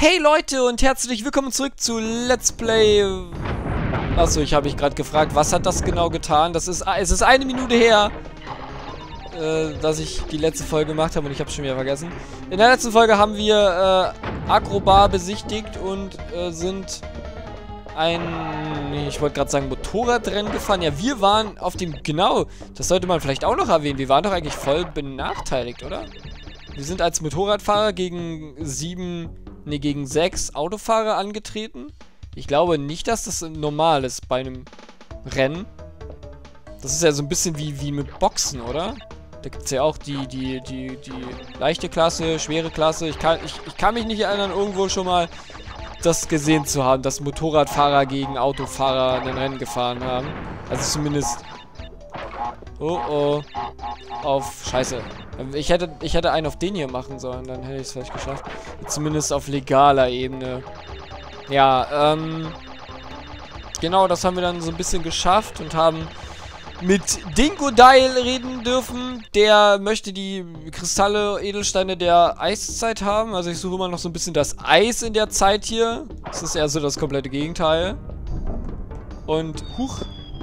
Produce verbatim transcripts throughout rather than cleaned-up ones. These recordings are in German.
Hey Leute und herzlich willkommen zurück zu Let's Play. Achso, ich habe mich gerade gefragt, was hat das genau getan? Das ist, es ist eine Minute her, äh, dass ich die letzte Folge gemacht habe und ich habe es schon wieder vergessen. In der letzten Folge haben wir äh, Agrobar besichtigt und äh, sind ein, ich wollte gerade sagen Motorradrennen gefahren. Ja, wir waren auf dem, genau, das sollte man vielleicht auch noch erwähnen. Wir waren doch eigentlich voll benachteiligt, oder? Wir sind als Motorradfahrer gegen sieben, ne, gegen sechs Autofahrer angetreten. Ich glaube nicht, dass das normal ist bei einem Rennen. Das ist ja so ein bisschen wie, wie mit Boxen, oder? Da gibt es ja auch die, die, die, die leichte Klasse, schwere Klasse. Ich kann, ich, ich kann mich nicht erinnern, irgendwo schon mal das gesehen zu haben, dass Motorradfahrer gegen Autofahrer ein Rennen gefahren haben. Also zumindest... Oh, oh. Auf... Scheiße. Ich hätte, ich hätte einen auf den hier machen sollen, dann hätte ich es vielleicht geschafft. Zumindest auf legaler Ebene. Ja, ähm... genau, das haben wir dann so ein bisschen geschafft und haben mit Dingodile reden dürfen. Der möchte die Kristalle, Edelsteine der Eiszeit haben. Also ich suche immer noch so ein bisschen das Eis in der Zeit hier. Das ist eher so das komplette Gegenteil. Und, huch.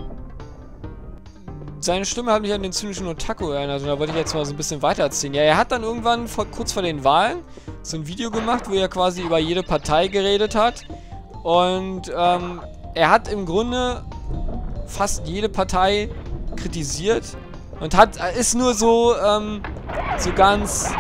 Seine Stimme hat mich an den zynischen Otaku erinnert und da wollte ich jetzt mal so ein bisschen weiter erzählen. Ja, er hat dann irgendwann vor, kurz vor den Wahlen so ein Video gemacht, wo er quasi über jede Partei geredet hat. Und ähm, er hat im Grunde fast jede Partei kritisiert und hat, ist nur so, ähm, so ganz...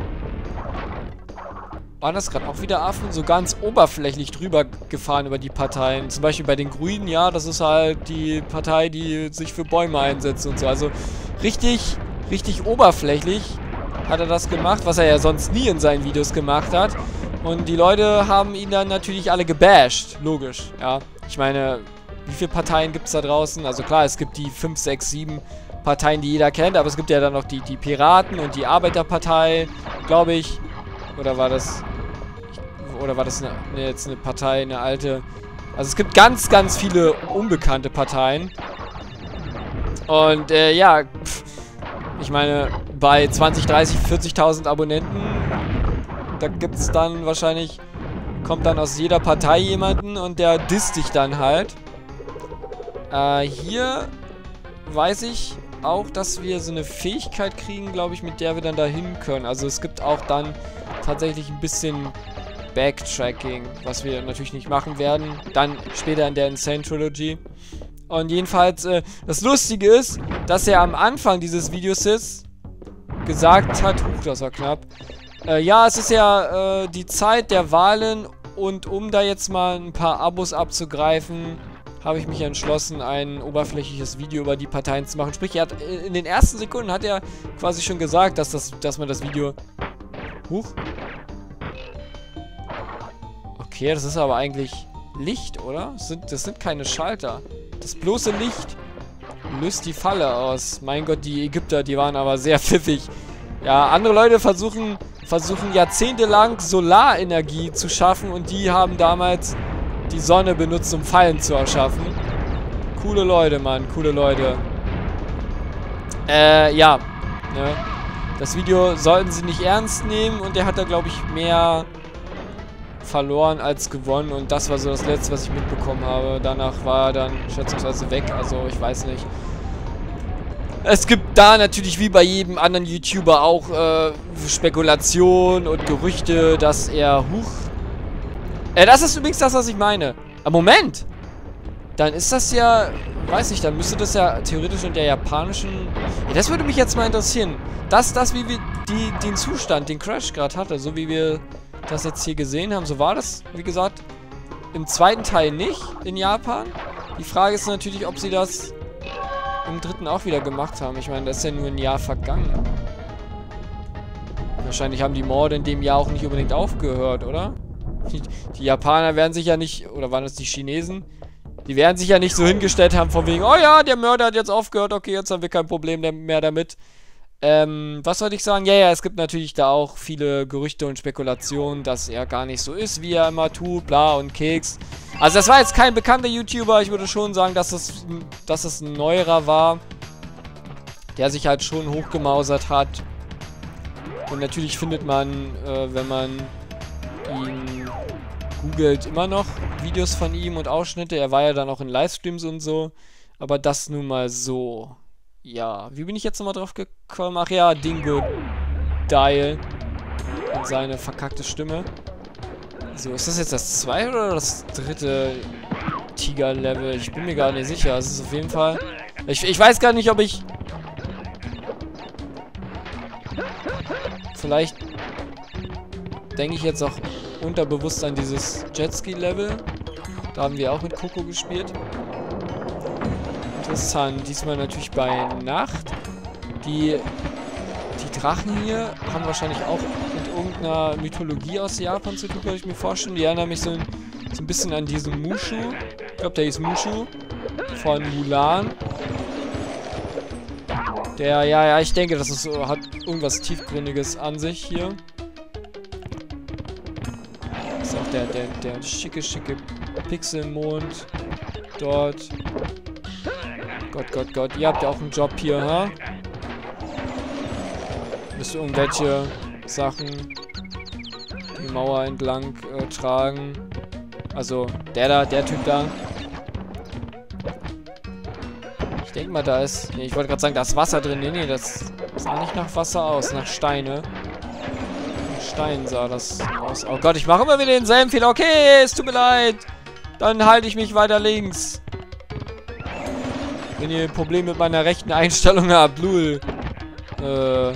Waren das gerade auch wieder Affen? So ganz oberflächlich drüber gefahren über die Parteien. Zum Beispiel bei den Grünen, ja, das ist halt die Partei, die sich für Bäume einsetzt und so. Also richtig, richtig oberflächlich hat er das gemacht, was er ja sonst nie in seinen Videos gemacht hat. Und die Leute haben ihn dann natürlich alle gebasht. Logisch, ja. Ich meine, wie viele Parteien gibt es da draußen? Also klar, es gibt die fünf, sechs, sieben Parteien, die jeder kennt, aber es gibt ja dann noch die, die Piraten und die Arbeiterpartei, glaube ich. Oder war das... Oder war das eine, eine, jetzt eine Partei, eine alte... Also es gibt ganz, ganz viele unbekannte Parteien. Und äh, ja, pff, ich meine, bei zwanzig, dreißig, vierzigtausend Abonnenten, da gibt es dann wahrscheinlich... Kommt dann aus jeder Partei jemanden und der disst dich dann halt. Äh, hier weiß ich auch, dass wir so eine Fähigkeit kriegen, glaube ich, mit der wir dann dahin können. Also es gibt auch dann tatsächlich ein bisschen Backtracking, was wir natürlich nicht machen werden. Dann später in der Insane Trilogy. Und jedenfalls, äh, das Lustige ist, dass er am Anfang dieses Videos ist, gesagt hat, huch, das war knapp, äh, ja, es ist ja äh, die Zeit der Wahlen und um da jetzt mal ein paar Abos abzugreifen, habe ich mich entschlossen, ein oberflächliches Video über die Parteien zu machen. Sprich, er hat, in den ersten Sekunden hat er quasi schon gesagt, dass, das, dass man das Video... Huch. Okay, das ist aber eigentlich Licht, oder? Das sind, das sind keine Schalter. Das bloße Licht löst die Falle aus. Mein Gott, die Ägypter, die waren aber sehr pfiffig. Ja, andere Leute versuchen, versuchen jahrzehntelang Solarenergie zu schaffen und die haben damals die Sonne benutzt, um Fallen zu erschaffen. Coole Leute, Mann, coole Leute. Äh, ja. Ne? Das Video sollten sie nicht ernst nehmen und der hat da, glaube ich, mehr verloren als gewonnen und das war so das Letzte, was ich mitbekommen habe. Danach war er dann schätzungsweise weg, also ich weiß nicht. Es gibt da natürlich wie bei jedem anderen YouTuber auch äh, Spekulationen und Gerüchte, dass er... Huch. Äh, das ist übrigens das, was ich meine. Aber Moment! Dann ist das ja... Weiß ich, dann müsste das ja theoretisch in der japanischen... Ja, das würde mich jetzt mal interessieren. Das, das wie wir die, den Zustand, den Crash gerade hatte, so wie wir das jetzt hier gesehen haben, so war das, wie gesagt, im zweiten Teil nicht in Japan. Die Frage ist natürlich, ob sie das im dritten auch wieder gemacht haben. Ich meine, das ist ja nur ein Jahr vergangen. Wahrscheinlich haben die Morde in dem Jahr auch nicht unbedingt aufgehört, oder? Die, die Japaner werden sich ja nicht, oder waren das die Chinesen? Die werden sich ja nicht so hingestellt haben von wegen, oh ja, der Mörder hat jetzt aufgehört, okay, jetzt haben wir kein Problem mehr damit. Ähm, was wollte ich sagen? Ja, ja, es gibt natürlich da auch viele Gerüchte und Spekulationen, dass er gar nicht so ist, wie er immer tut, bla und Keks. Also das war jetzt kein bekannter YouTuber, ich würde schon sagen, dass es, dass es ein neuerer war, der sich halt schon hochgemausert hat. Und natürlich findet man, äh, wenn man ihn googelt immer noch Videos von ihm und Ausschnitte. Er war ja dann auch in Livestreams und so. Aber das nun mal so. Ja, wie bin ich jetzt nochmal drauf gekommen? Ach ja, Dingo Dial. Und seine verkackte Stimme. So, ist das jetzt das zweite oder das dritte Tiger-Level? Ich bin mir gar nicht sicher. Es ist auf jeden Fall... Ich, ich weiß gar nicht, ob ich... Vielleicht denke ich jetzt auch unterbewusst an dieses Jetski-Level. Da haben wir auch mit Coco gespielt. Interessant. Diesmal natürlich bei Nacht. Die, die Drachen hier haben wahrscheinlich auch mit irgendeiner Mythologie aus Japan zu tun, kann ich mir vorstellen. Die erinnern mich so ein, so ein bisschen an diesen Mushu. Ich glaube, der hieß Mushu. Von Mulan. Der, ja, ja, ich denke, das ist so, hat irgendwas Tiefgründiges an sich hier. Das ist auch der, der, der schicke, schicke Pixelmond dort. Gott, Gott, Gott. Ihr habt ja auch einen Job hier, ha? Müsst ihr irgendwelche Sachen die Mauer entlang äh, tragen. Also, der da, der Typ da. Ich denke mal, da ist... Nee, ich wollte gerade sagen, da ist Wasser drin. Nee, nee, das sah nicht nach Wasser aus, nach Steine. Nach Stein sah das aus. Oh Gott, ich mache immer wieder denselben Fehler. Okay, es tut mir leid. Dann halte ich mich weiter links. Wenn ihr ein Problem mit meiner rechten Einstellung habt, lul. Äh...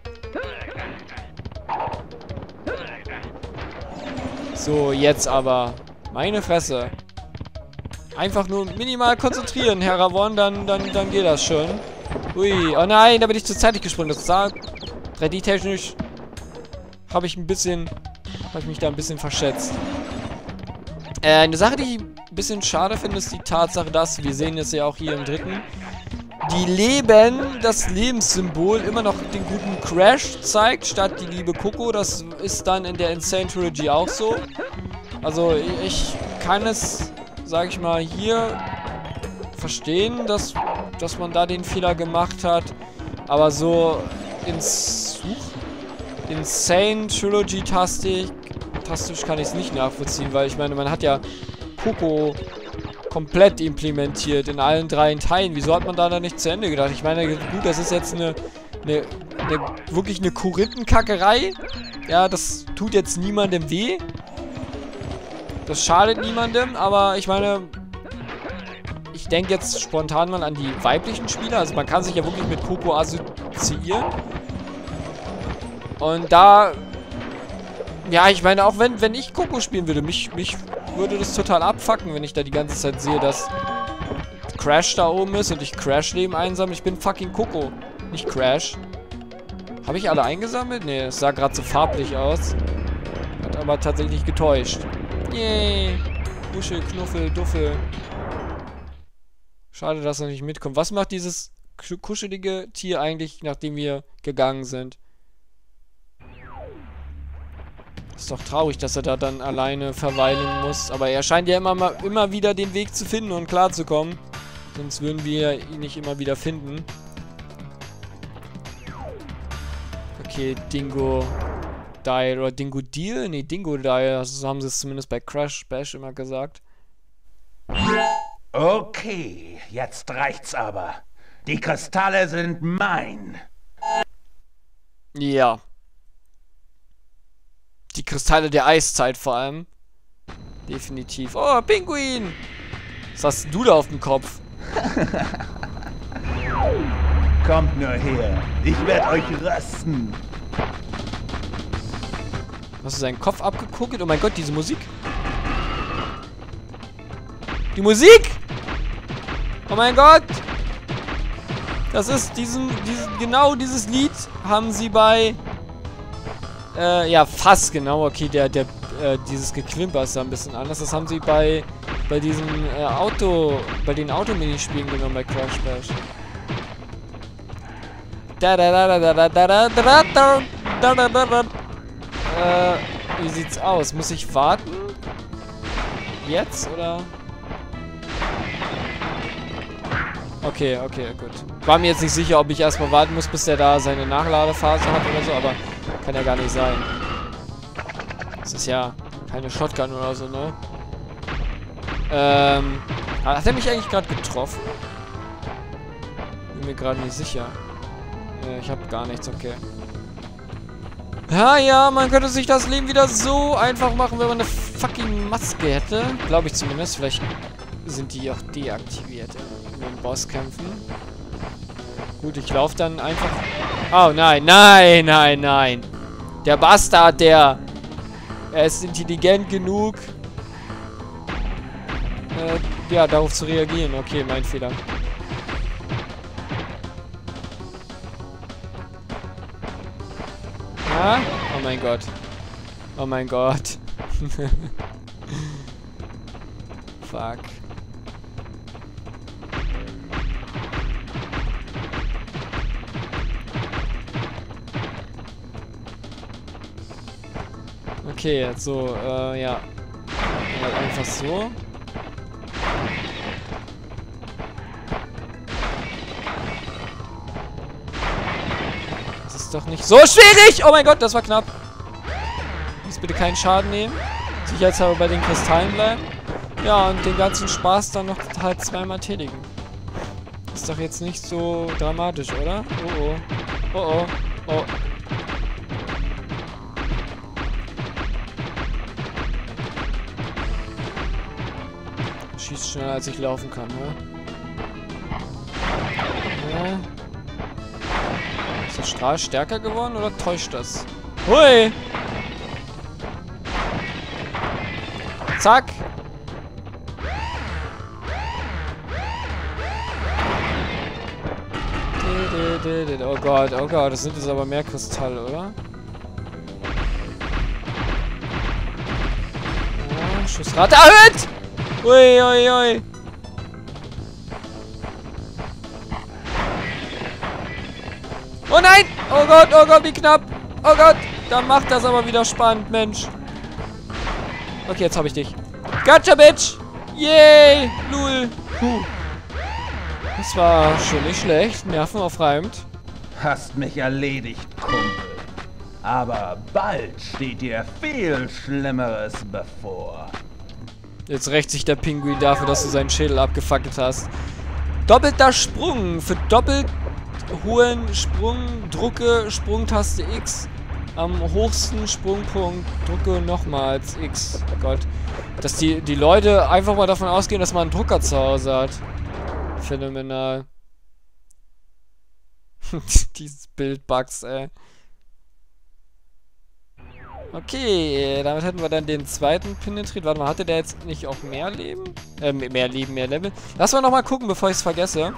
So, jetzt aber. Meine Fresse. Einfach nur minimal konzentrieren, Herr Ravon, dann, dann, dann geht das schon. Ui, oh nein, da bin ich zu zeitig gesprungen. Das sah drei D-technisch habe ich ein bisschen, habe ich mich da ein bisschen verschätzt. Äh, eine Sache, die ich ein bisschen schade finde, ist die Tatsache, dass, wir sehen es ja auch hier im dritten, die Leben, das Lebenssymbol, immer noch den guten Crash zeigt, statt die liebe Coco. Das ist dann in der Insane Trilogy auch so. Also, ich kann es... sag ich mal, hier verstehen, dass, dass man da den Fehler gemacht hat. Aber so ins Insane Trilogy Tastic tastisch kann ich es nicht nachvollziehen, weil ich meine, man hat ja Coco komplett implementiert in allen drei Teilen. Wieso hat man da dann nicht zu Ende gedacht? Ich meine, gut, das ist jetzt eine, eine, eine wirklich eine Korinthenkackerei. Ja, das tut jetzt niemandem weh. Das schadet niemandem, aber ich meine, ich denke jetzt spontan mal an die weiblichen Spieler. Also man kann sich ja wirklich mit Coco assoziieren. Und da, ja, ich meine, auch wenn, wenn ich Coco spielen würde, mich, mich würde das total abfucken, wenn ich da die ganze Zeit sehe, dass Crash da oben ist und ich Crash-Leben einsammle. Ich bin fucking Coco, nicht Crash. Habe ich alle eingesammelt? Nee, es sah gerade so farblich aus. Hat aber tatsächlich getäuscht. Yay. Wuschel, Knuffel, Duffel. Schade, dass er nicht mitkommt. Was macht dieses kuschelige Tier eigentlich, nachdem wir gegangen sind? Ist doch traurig, dass er da dann alleine verweilen muss. Aber er scheint ja immer, mal, immer wieder den Weg zu finden und klarzukommen. Sonst würden wir ihn nicht immer wieder finden. Okay, Dingo Dial oder Dingo Deal? Nee, Dingo Dial. So haben sie es zumindest bei Crash Bash immer gesagt. Okay, jetzt reicht's aber. Die Kristalle sind mein. Ja. Die Kristalle der Eiszeit vor allem. Definitiv. Oh, Pinguin! Was hast du da auf dem Kopf? Kommt nur her. Ich werde euch rösten. Hast du seinen Kopf abgeguckt? Oh mein Gott, diese Musik. Die Musik! Oh mein Gott! Das ist diesen, diesen, genau dieses Lied haben sie bei, äh, ja, fast genau, okay, der, der, äh, dieses Geklimper ist da ein bisschen anders. Das haben sie bei, bei diesem, äh, Auto, bei den Autominispielen genommen bei Crash Bash. Da da da da da da da da da da da da da. Äh, wie sieht's aus? Muss ich warten? Jetzt, oder? Okay, okay, gut. War mir jetzt nicht sicher, ob ich erstmal warten muss, bis der da seine Nachladephase hat oder so, aber kann ja gar nicht sein. Das ist ja Keine Shotgun oder so, ne? Ähm. Hat er mich eigentlich gerade getroffen? Bin mir gerade nicht sicher. Ne, ich habe gar nichts, okay. Ja, ja, man könnte sich das Leben wieder so einfach machen, wenn man eine fucking Maske hätte. Glaube ich zumindest. Vielleicht sind die auch deaktiviert in den Bosskämpfen. Gut, ich laufe dann einfach... Oh, nein, nein, nein, nein. Der Bastard, der... Er ist intelligent genug... Äh, ja, darauf zu reagieren. Okay, mein Fehler. Ja? Oh mein Gott. Oh mein Gott. Fuck. Okay, jetzt so, äh, ja. Halt einfach so. Das ist doch nicht so schwierig! Oh mein Gott, das war knapp. Muss bitte keinen Schaden nehmen. Sicherheitshalber bei den Kristallen bleiben. Ja, und den ganzen Spaß dann noch halt zweimal tätigen. Ist doch jetzt nicht so dramatisch, oder? Oh oh. Oh oh. Oh. Schießt schneller, als ich laufen kann, ne? Ja. Ist der Strahl stärker geworden oder täuscht das? Hui! Zack! Oh Gott, oh Gott, das sind jetzt aber mehr Kristalle, oder? Ja, Schussrate erhöht! Ui, ui, ui. Oh nein! Oh Gott, oh Gott, wie knapp! Oh Gott! Dann macht das aber wieder spannend, Mensch. Okay, jetzt habe ich dich. Gotcha, Bitch! Yay! Lul! Puh. Das war schon nicht schlecht. Nervenaufreibend. Hast mich erledigt, Kumpel. Aber bald steht dir viel Schlimmeres bevor. Jetzt rächt sich der Pinguin dafür, dass du seinen Schädel abgefackelt hast. Doppelter Sprung. Für doppelt hohen Sprung drucke Sprungtaste X. Am höchsten Sprungpunkt drücke nochmals X. Oh Gott. Dass die, die Leute einfach mal davon ausgehen, dass man einen Drucker zu Hause hat. Phänomenal. Dieses Bildbugs, ey. Okay, damit hätten wir dann den zweiten penetriert. Warte mal, hatte der jetzt nicht auch mehr Leben? Äh, mehr Leben, mehr Level? Lass mal nochmal gucken, bevor ich es vergesse.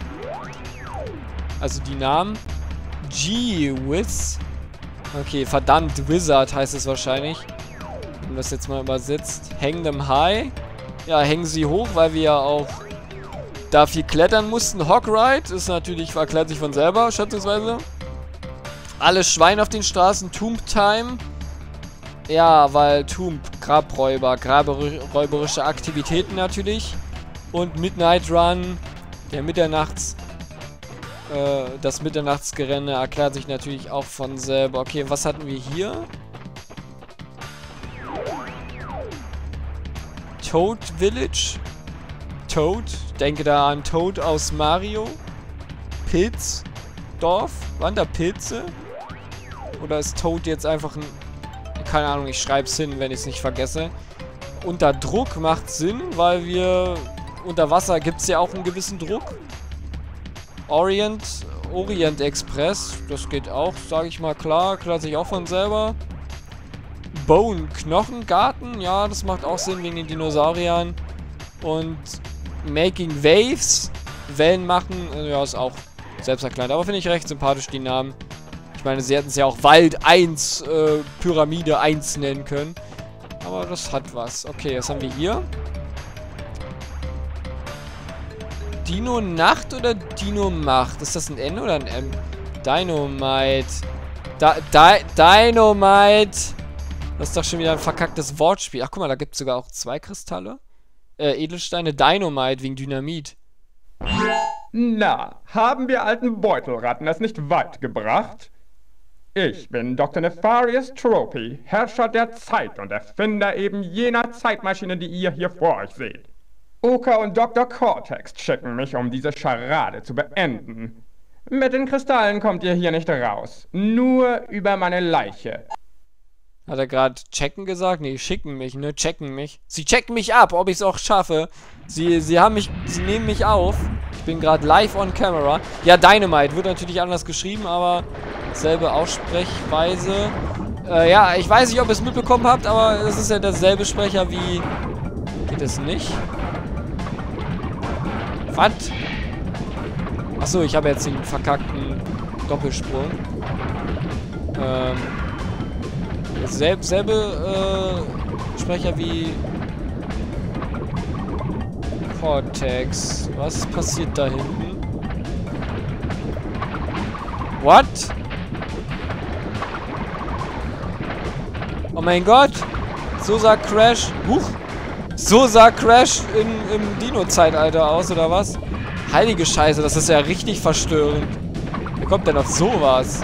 Also die Namen. G-Wiz. Okay, verdammt, Wizard heißt es wahrscheinlich. Wenn man das jetzt mal übersetzt. Hang them high. Ja, hängen sie hoch, weil wir ja auch da viel klettern mussten. Hogride ist natürlich, erklärt sich von selber, schätzungsweise. Alle Schweine auf den Straßen. Tomb Time. Ja, weil Tomb, Grabräuber, grabräuberische Aktivitäten natürlich. Und Midnight Run, der Mitternachts, äh, das Mitternachtsgerenne erklärt sich natürlich auch von selber. Okay, was hatten wir hier? Toad Village. Toad, denke da an Toad aus Mario. Pilzdorf, waren da Pilze? Oder ist Toad jetzt einfach ein... Keine Ahnung, ich schreibe es hin, wenn ich es nicht vergesse. Unter Druck macht Sinn, weil wir... Unter Wasser gibt es ja auch einen gewissen Druck. Orient, Orient Express, das geht auch, sage ich mal, klar. Klärt sich auch von selber. Bone, Knochengarten, ja, das macht auch Sinn wegen den Dinosauriern. Und Making Waves, Wellen machen, ja, ist auch selbsterklärend. Aber finde ich recht sympathisch, die Namen. Ich meine, sie hätten es ja auch Wald eins, äh, Pyramide eins nennen können. Aber das hat was. Okay, was haben wir hier? Dino Nacht oder Dino Macht? Ist das ein N oder ein M? Dynamite. Da, Di Dynamite. Das ist doch schon wieder ein verkacktes Wortspiel. Ach, guck mal, da gibt es sogar auch zwei Kristalle. Äh, Edelsteine. Dynamite wegen Dynamit. Na, haben wir alten Beutelratten das nicht weit gebracht? Ich bin Doktor Nefarious Tropy, Herrscher der Zeit und Erfinder eben jener Zeitmaschine, die ihr hier vor euch seht. Oka und Doktor Cortex schicken mich, um diese Scharade zu beenden. Mit den Kristallen kommt ihr hier nicht raus, nur über meine Leiche. Hat er gerade checken gesagt? Nee, schicken mich, ne? Checken mich. Sie checken mich ab, ob ich es auch schaffe. Sie, sie haben mich, sie nehmen mich auf. Ich bin gerade live on camera. Ja, Dynamite wird natürlich anders geschrieben, aber selbe Aussprechweise. Äh, ja, ich weiß nicht, ob ihr es mitbekommen habt, aber es ist ja derselbe Sprecher wie... Geht es nicht? Was? Achso, ich habe jetzt den verkackten Doppelsprung. Ähm... Selb, selbe äh, Sprecher wie Cortex. Was passiert da hinten? What? Oh mein Gott! So sah Crash... Huch! So sah Crash in, im Dino-Zeitalter aus, oder was? Heilige Scheiße, das ist ja richtig verstörend. Wie kommt denn auf sowas?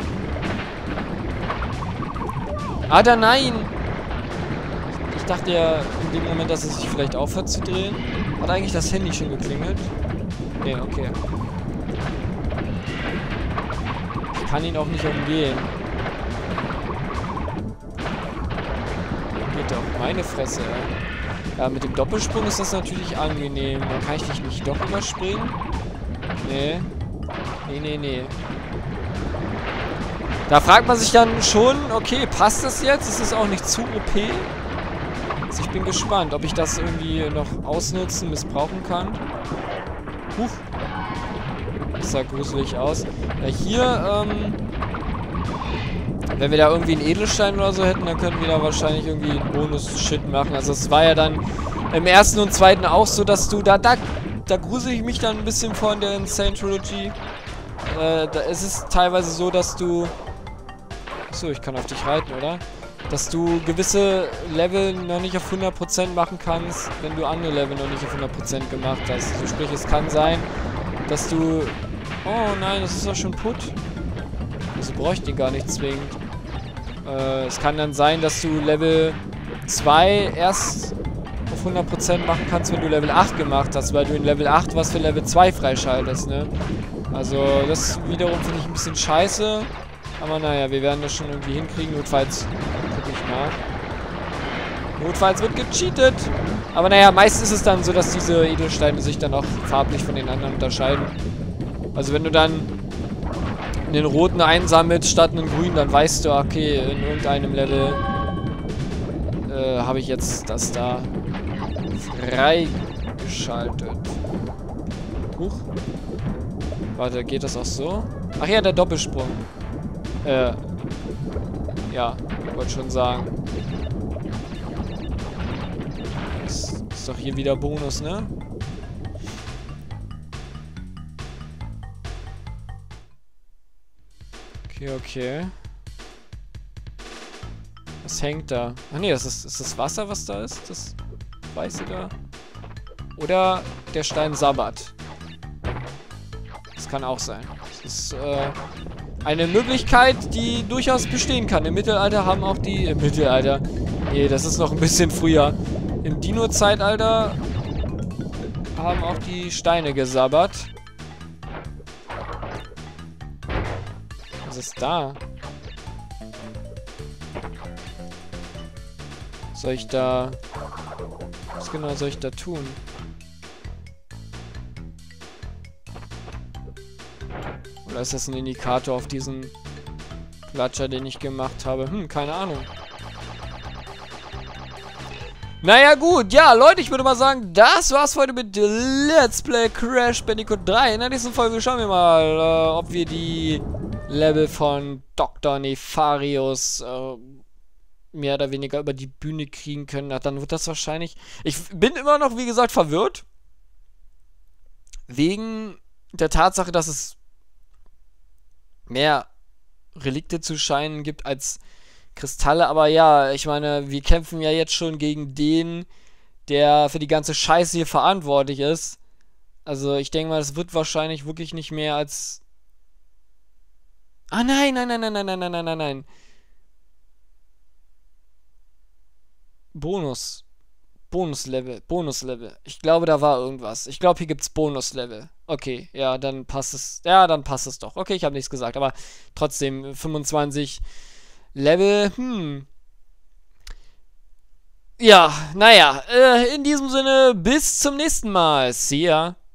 Alter, nein! Ich dachte ja in dem Moment, dass es sich vielleicht aufhört zu drehen. Hat eigentlich das Handy schon geklingelt? Nee, okay. Ich kann ihn auch nicht umgehen. Geht doch. Meine Fresse, ey. Ja, mit dem Doppelsprung ist das natürlich angenehm. Dann kann ich dich nicht doch überspringen. Nee. Nee, nee, nee. Da fragt man sich dann schon, okay, passt das jetzt? Ist es auch nicht zu O P? Also ich bin gespannt, ob ich das irgendwie noch ausnutzen, missbrauchen kann. Huch. Das sah gruselig aus. Ja, hier, ähm... wenn wir da irgendwie einen Edelstein oder so hätten, dann könnten wir da wahrscheinlich irgendwie einen Bonus-Shit machen. Also es war ja dann im ersten und zweiten auch so, dass du da... Da, da grusel ich mich dann ein bisschen von der Insane Trilogy. Äh, da ist es teilweise so, dass du... So, ich kann auf dich reiten, oder? Dass du gewisse Level noch nicht auf hundert Prozent machen kannst, wenn du andere Level noch nicht auf hundert Prozent gemacht hast. Also sprich, es kann sein, dass du... Oh nein, das ist doch schon Put. Also bräuchte ich gar nicht zwingend. Äh, es kann dann sein, dass du Level zwei erst auf hundert Prozent machen kannst, wenn du Level acht gemacht hast, weil du in Level acht was für Level zwei freischaltest, ne? Also das wiederum finde ich ein bisschen scheiße. Aber naja, wir werden das schon irgendwie hinkriegen. Notfalls gucke ich nach. Notfalls wird gecheatet. Aber naja, meistens ist es dann so, dass diese Edelsteine sich dann auch farblich von den anderen unterscheiden. Also wenn du dann einen roten einsammelst statt einen grünen, dann weißt du, okay, in irgendeinem Level äh, habe ich jetzt das da freigeschaltet. Huch. Warte, geht das auch so? Ach ja, der Doppelsprung. Äh, ja, wollte schon sagen. Das ist doch hier wieder Bonus, ne? Okay, okay. Was hängt da? Ach nee, das ist, ist das Wasser, was da ist? Das Weiße da? Oder der Stein Sabbat. Das kann auch sein. Das ist, äh... eine Möglichkeit, die durchaus bestehen kann. Im Mittelalter haben auch die... Im Mittelalter? Nee, das ist noch ein bisschen früher. Im Dino-Zeitalter haben auch die Steine gesabbert. Was ist da? Was soll ich da... Was genau soll ich da tun? Oder ist das ein Indikator auf diesen Platscher, den ich gemacht habe? Hm, keine Ahnung. Naja gut, ja Leute, ich würde mal sagen, das war's für heute mit Let's Play Crash Bandicoot drei. In der nächsten Folge schauen wir mal, äh, ob wir die Level von Doktor Nefarious äh, mehr oder weniger über die Bühne kriegen können. Na, dann wird das wahrscheinlich... Ich bin immer noch, wie gesagt, verwirrt. Wegen der Tatsache, dass es mehr Relikte zu scheinen gibt als Kristalle, aber ja, ich meine, wir kämpfen ja jetzt schon gegen den, der für die ganze Scheiße hier verantwortlich ist. Also ich denke mal, es wird wahrscheinlich wirklich nicht mehr als Ah, nein, nein, nein, nein, nein, nein, nein, nein, nein, nein. Bonus. Bonuslevel. Bonuslevel. Ich glaube, da war irgendwas. Ich glaube, hier gibt's Bonuslevel. Okay, ja, dann passt es. Ja, dann passt es doch. Okay, ich habe nichts gesagt, aber trotzdem fünfundzwanzig Level. Hm. Ja, naja. Äh, in diesem Sinne, bis zum nächsten Mal. See ya.